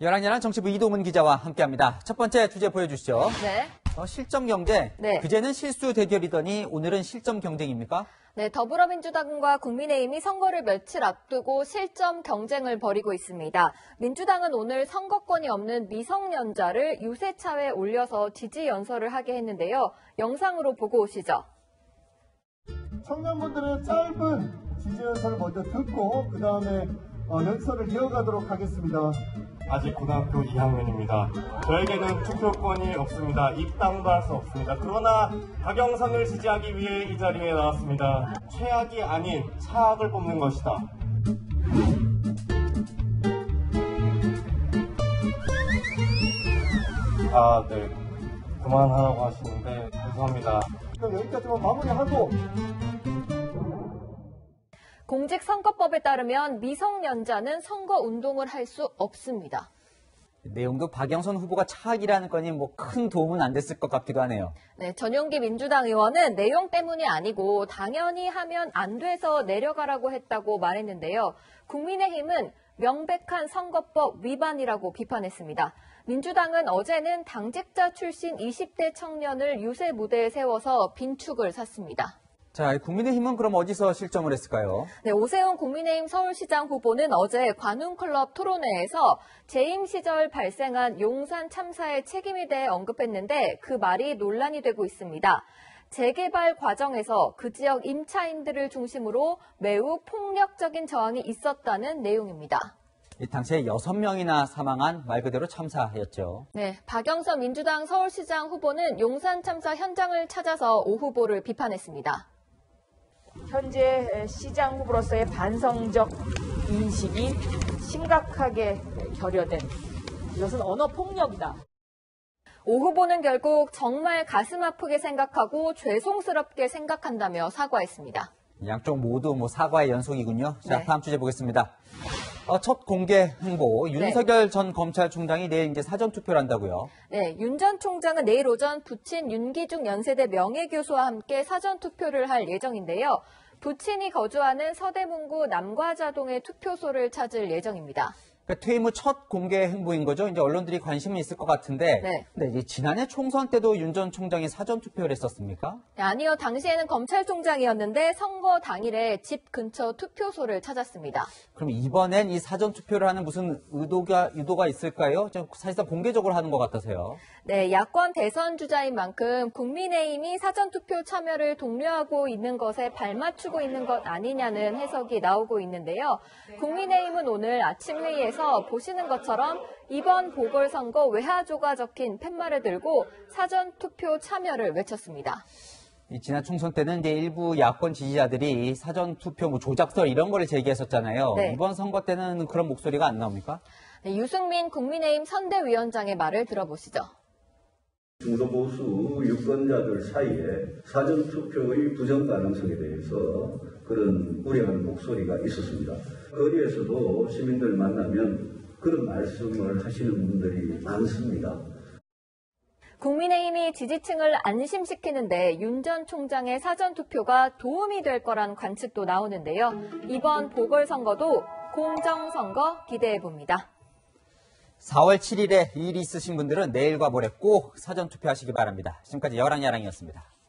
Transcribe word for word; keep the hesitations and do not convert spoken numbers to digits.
열왕열왕 정치부 이동훈 기자와 함께합니다. 첫 번째 주제 보여주시죠. 네. 어, 실점 경쟁. 네. 그제는 실수 대결이더니 오늘은 실점 경쟁입니까? 네, 더불어민주당과 국민의힘이 선거를 며칠 앞두고 실점 경쟁을 벌이고 있습니다. 민주당은 오늘 선거권이 없는 미성년자를 유세차에 올려서 지지 연설을 하게 했는데요. 영상으로 보고 오시죠. 청년분들은 짧은 지지 연설을 먼저 듣고 그 다음에 어, 연설을 이어가도록 하겠습니다. 아직 고등학교 이 학년입니다. 저에게는 투표권이 없습니다. 입당도 할 수 없습니다. 그러나 박영선을 지지하기 위해 이 자리에 나왔습니다. 최악이 아닌 차악을 뽑는 것이다. 아, 네. 그만하라고 하시는데 죄송합니다. 그럼 여기까지만 마무리하고 공직선거법에 따르면 미성년자는 선거운동을 할 수 없습니다. 내용도 박영선 후보가 차악이라는 건이 뭐 큰 도움은 안 됐을 것 같기도 하네요. 네, 전용기 민주당 의원은 내용 때문이 아니고 당연히 하면 안 돼서 내려가라고 했다고 말했는데요. 국민의힘은 명백한 선거법 위반이라고 비판했습니다. 민주당은 어제는 당직자 출신 이십 대 청년을 유세 무대에 세워서 빈축을 샀습니다. 자, 국민의힘은 그럼 어디서 실점을 했을까요? 네, 오세훈 국민의힘 서울시장 후보는 어제 관훈클럽 토론회에서 재임 시절 발생한 용산 참사의 책임에 대해 언급했는데 그 말이 논란이 되고 있습니다. 재개발 과정에서 그 지역 임차인들을 중심으로 매우 폭력적인 저항이 있었다는 내용입니다. 당시에 여섯 명이나 사망한 말 그대로 참사였죠. 네, 박영선 민주당 서울시장 후보는 용산 참사 현장을 찾아서 오 후보를 비판했습니다. 현재 시장 후보로서의 반성적 인식이 심각하게 결여된 이것은 언어 폭력이다. 오 후보는 결국 정말 가슴 아프게 생각하고 죄송스럽게 생각한다며 사과했습니다. 양쪽 모두 뭐 사과의 연속이군요. 자, 네. 다음 주제 보겠습니다. 어, 첫 공개 행보, 윤석열 네. 전 검찰총장이 내일 이제 사전투표를 한다고요? 네, 윤 전 총장은 내일 오전 부친 윤기중 연세대 명예교수와 함께 사전투표를 할 예정인데요. 부친이 거주하는 서대문구 남과자동의 투표소를 찾을 예정입니다. 그러니까 퇴임 후 첫 공개 행보인 거죠. 이제 언론들이 관심이 있을 것 같은데. 네. 근데 이제 지난해 총선 때도 윤 전 총장이 사전 투표를 했었습니까? 네, 아니요. 당시에는 검찰총장이었는데 선거 당일에 집 근처 투표소를 찾았습니다. 그럼 이번엔 이 사전 투표를 하는 무슨 의도가 의도가 있을까요? 좀 사실상 공개적으로 하는 것 같아서요. 네, 야권 대선 주자인 만큼 국민의힘이 사전투표 참여를 독려하고 있는 것에 발맞추고 있는 것 아니냐는 해석이 나오고 있는데요. 국민의힘은 오늘 아침 회의에서 보시는 것처럼 이번 보궐선거 외화조가 적힌 팻말을 들고 사전투표 참여를 외쳤습니다. 이 지난 총선 때는 이제 일부 야권 지지자들이 사전투표 뭐 조작설 이런 거를 제기했었잖아요. 네. 이번 선거 때는 그런 목소리가 안 나옵니까? 네, 유승민 국민의힘 선대위원장의 말을 들어보시죠. 중도보수 유권자들 사이에 사전투표의 부정 가능성에 대해서 그런 우려하는 목소리가 있었습니다. 거리에서도 시민들 만나면 그런 말씀을 하시는 분들이 많습니다. 국민의힘이 지지층을 안심시키는데 윤 전 총장의 사전투표가 도움이 될 거란 관측도 나오는데요. 이번 보궐선거도 공정선거 기대해봅니다. 사월 칠일에 일이 있으신 분들은 내일과 모레 꼭 사전투표하시기 바랍니다. 지금까지 열왕야랑이었습니다.